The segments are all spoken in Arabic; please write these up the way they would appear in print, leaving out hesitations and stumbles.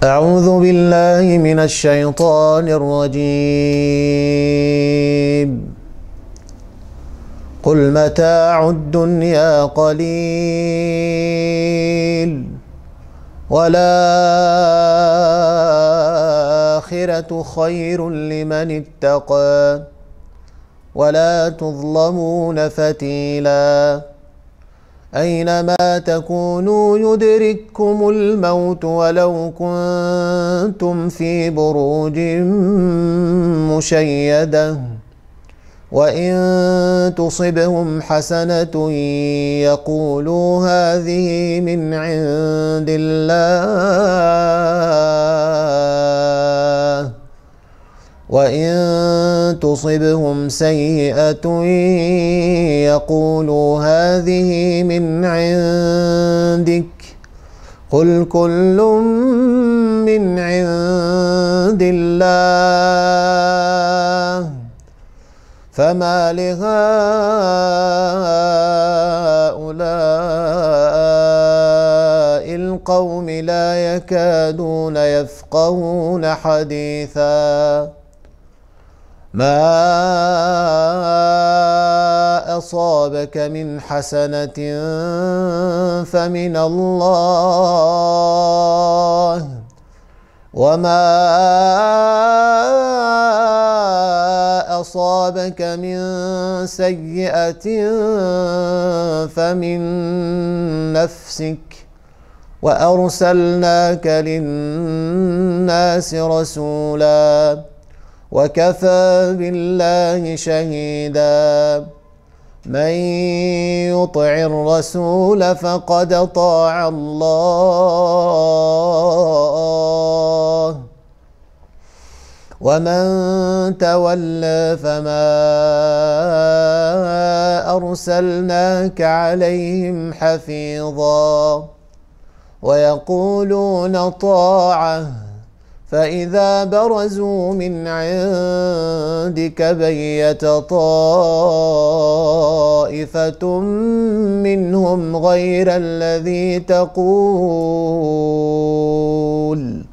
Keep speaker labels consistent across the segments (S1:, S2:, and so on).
S1: أعوذ بالله من الشيطان الرجيم. قل متاع الدنيا قليل والآخرة خير لمن اتقى ولا تظلمون فتيلا. أينما تكونوا يدرككم الموت ولو كنتم في بروج مشيدة وإن تصبهم حسنة يقولوا هذه من عند الله وإن تصبهم سيئة يقولوا هذه من عندك قل كل من عند الله فما لهؤلاء القوم لا يكادون يفقهون حديثا. ما أصابك من حسنة فمن الله وما أصابك من سيئة فمن نفسك وأرسلناك للناس رسولا وكفى بالله شهيدا. من يطع الرسول فقد أطاع الله ومن تولى فما أرسلناك عليهم حفيظا. ويقولون طاعة فإذا برزوا من عندك بيت طائفة منهم غير الذي تقول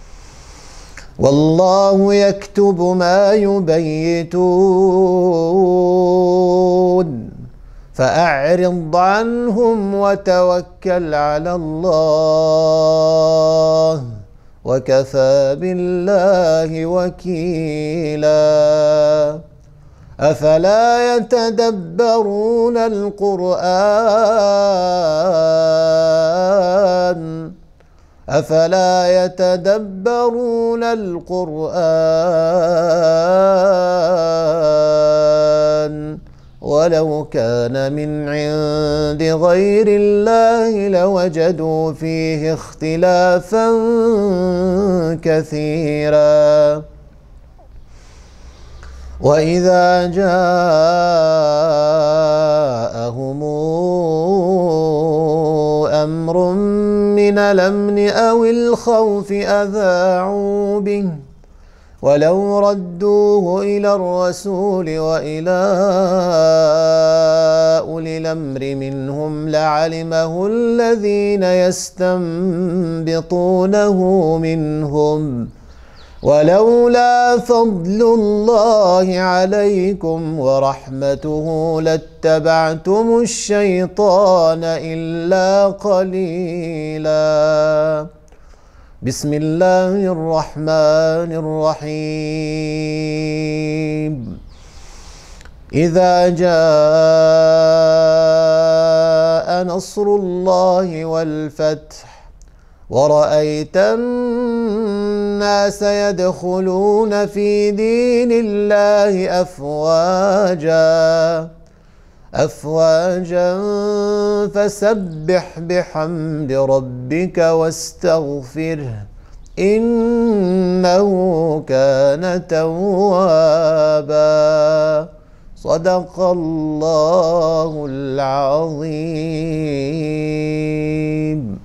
S1: والله يكتب ما يبيتون فأعرض عنهم وتوكل على الله وكفى بالله وكيلا. أفلا يتدبرون القرآن ولو كان من عند غير الله لوجدوا فيه اختلافا كثيرا. وإذا جاءهم أمر من الأمن أو الخوف أذاعوا به ولو ردوه إلى الرسول وإلى أولي الأمر منهم لعلمه الذين يستنبطونه منهم ولولا فضل الله عليكم ورحمته لاتبعتم الشيطان إلا قليلا. بسم الله الرحمن الرحيم. إذا جاء نصر الله والفتح ورأيت الناس يدخلون في دين الله أفواجا فسبح بحمد ربك واستغفره إنه كان توابا. صدق الله العظيم.